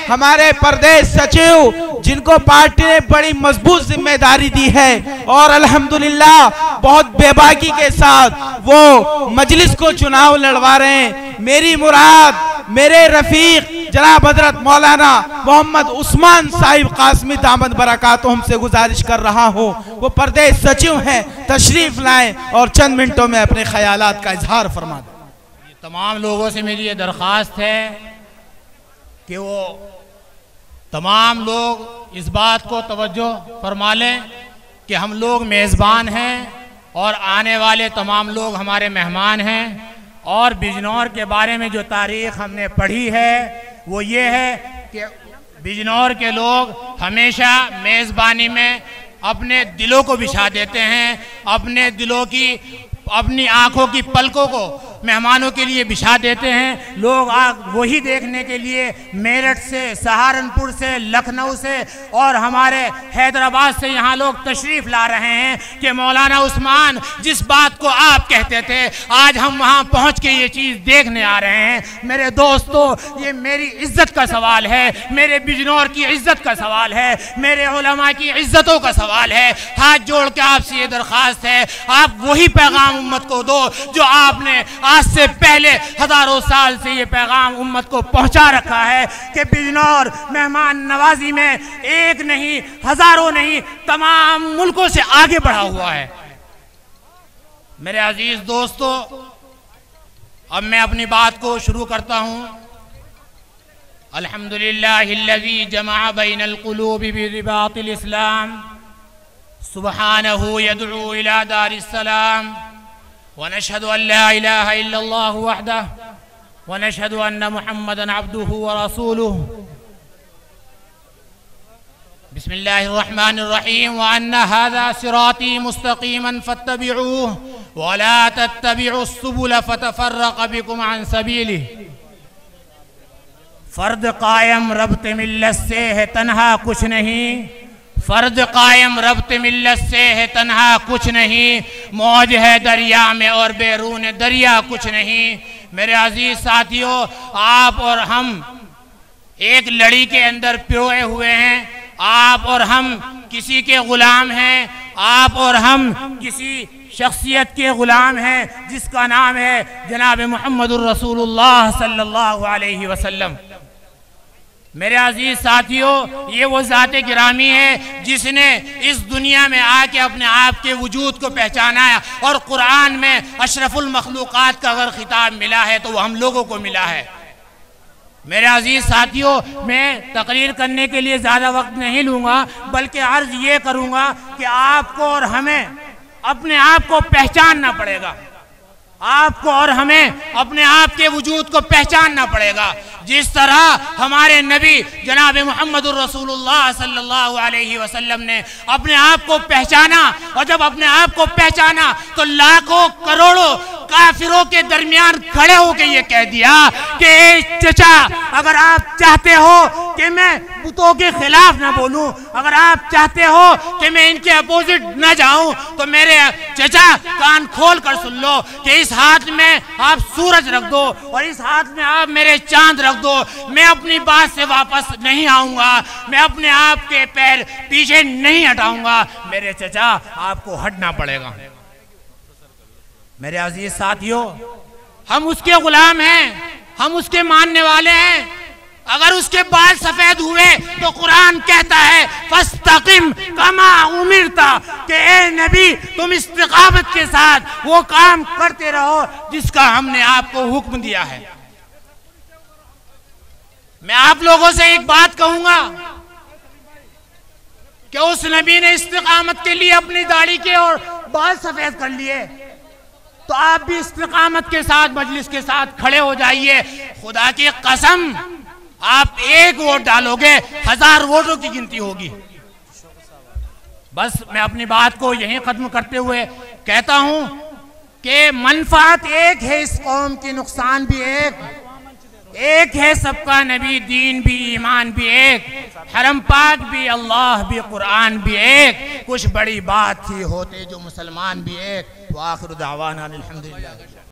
हमारे प्रदेश सचिव जिनको पार्टी ने बड़ी मजबूत जिम्मेदारी दी है और अल्हम्दुलिल्लाह बहुत बेबाकी के साथ वो मजलिस को चुनाव लड़वा रहे हैं। मेरी मुराद मेरे रफीक जनाब हजरत मौलाना मोहम्मद उस्मान साहिब कासमी दामद बरकातुहू हमसे गुजारिश कर रहा हूँ, वो प्रदेश सचिव हैं, तशरीफ लाएं और चंद मिनटों में अपने ख्यालात का इजहार फरमा दें। तमाम लोगों से मेरी ये दरख्वास्त है कि वो तमाम लोग इस बात को तवज्जो फरमा लें कि हम लोग मेज़बान हैं और आने वाले तमाम लोग हमारे मेहमान हैं। और बिजनौर के बारे में जो तारीख़ हमने पढ़ी है वो ये है कि बिजनौर के लोग हमेशा मेज़बानी में अपने दिलों को बिछा देते हैं, अपने दिलों की अपनी आँखों की पलकों को मेहमानों के लिए बिछा देते हैं। लोग वही देखने के लिए मेरठ से, सहारनपुर से, लखनऊ से और हमारे हैदराबाद से यहाँ लोग तशरीफ़ ला रहे हैं कि मौलाना उस्मान जिस बात को आप कहते थे आज हम वहाँ पहुँच के ये चीज़ देखने आ रहे हैं। मेरे दोस्तों, ये मेरी इज़्ज़त का सवाल है, मेरे बिजनौर की इज़्ज़त का सवाल है, मेरे उलमा की इज़्ज़तों का सवाल है। हाथ जोड़ के आपसे ये दरख्वास्त है, आप वही पैगाम उम्मत को दो जो आपने आज से पहले हजारों साल से ये पैगाम उम्मत को पहुंचा रखा है कि बिजनौर मेहमान नवाजी में एक नहीं, हजारों नहीं, तमाम मुल्कों से आगे बढ़ा हुआ है। मेरे अजीज दोस्तों, अब मैं अपनी बात को शुरू करता हूं। अल्हम्दुलिल्लाहिल्लज़ी जमा बैनल क़ुलूबि बिरिबातिल इस्लाम सुब्हानहू यदउ इला दारिस्सलाम व नशहदु अन ला इलाहा इल्लल्लाह वहदहु व नशहदु अन्न मुहम्मदन अब्दुहु व रसूलुहु। बिस्मिल्लाहिर्रहमानिर्रहीम। व अन्ना हाज़ा सिराती मुस्तक़ीमन फत्तबिऊह व ला तत्तबिउस सुबुल फतफर्रक़ बिकुम अन सबीलिह। फ़र्द कायम रब्त मिल्लत से है तन्हा कुछ नहीं, फ़र्द कायम रब्त मिल्लत से है तन्हा कुछ नहीं, मौज है दरिया में और बैरून दरिया कुछ नहीं। मेरे अजीज साथियों, आप और हम एक लड़ी के अंदर पिरोए हुए हैं। आप और हम किसी के ग़ुलाम हैं, आप और हम किसी शख्सियत के ग़ुलाम हैं जिसका नाम है जनाब मुहम्मदुर रसूलुल्लाह सल्लल्लाहु अलैहि वसल्लम। मेरे अजीज साथियों, ये वो ज़ाते गिरामी है जिसने इस दुनिया में आके अपने आप के वजूद को पहचाना है और कुरान में अशरफुल मखलूक़ात का अगर खिताब मिला है तो वो हम लोगों को मिला है। मेरे अजीज साथियों, मैं तकरीर करने के लिए ज़्यादा वक्त नहीं लूँगा, बल्कि अर्ज़ ये करूँगा कि आपको और हमें अपने आप को पहचानना पड़ेगा। आपको और हमें अपने आप के वजूद को पहचानना पड़ेगा। जिस तरह हमारे नबी जनाब मुहम्मदुर रसूलुल्लाह सल्लल्लाहु अलैहि वसल्लम ने अपने आप को पहचाना, और जब अपने आप को पहचाना तो लाखों करोड़ों काफिरों के दरमियान खड़े होकर ये कह दिया कि चचा, अगर आप चाहते हो कि मैं बुतों के खिलाफ ना बोलूं, अगर आप चाहते हो कि मैं इनके अपोजिट ना जाऊं, तो मेरे चचा कान खोल कर सुन लो कि इस हाथ में आप सूरज रख दो और इस हाथ में आप मेरे चांद रख दो। मैं अपनी बात से वापस नहीं आऊंगा, मैं अपने आप के पैर पीछे नहीं हटाऊंगा। मेरे चचा, आपको हटना पड़ेगा। मेरे अजीज साथियों, हम उसके गुलाम हैं, हम उसके मानने वाले हैं। अगर उसके बाल सफेद हुए तो कुरान कहता है फस्तकिम कमा उमिरता, कि ए नबी तुम इस्तिकामत के साथ वो काम करते रहो जिसका हमने आपको हुक्म दिया है। मैं आप लोगों से एक बात कहूंगा कि उस नबी ने इस्तिकामत के लिए अपनी दाढ़ी के और बाल सफेद कर लिए, तो आप भी इस्तिकामत के साथ मजलिस के साथ खड़े हो जाइए। खुदा की कसम, आप एक वोट डालोगे, 1000 वोटों की गिनती होगी। बस मैं अपनी बात को यहीं खत्म करते हुए कहता हूं कि मनफात एक है इस कौम की, नुकसान भी एक है सबका नबी, दीन भी, ईमान भी एक, हरम पाक भी, अल्लाह भी, कुरान भी एक। कुछ बड़ी बात थी होते जो मुसलमान भी एक। व आखिर दावाना अल्हम्दुलिल्लाह।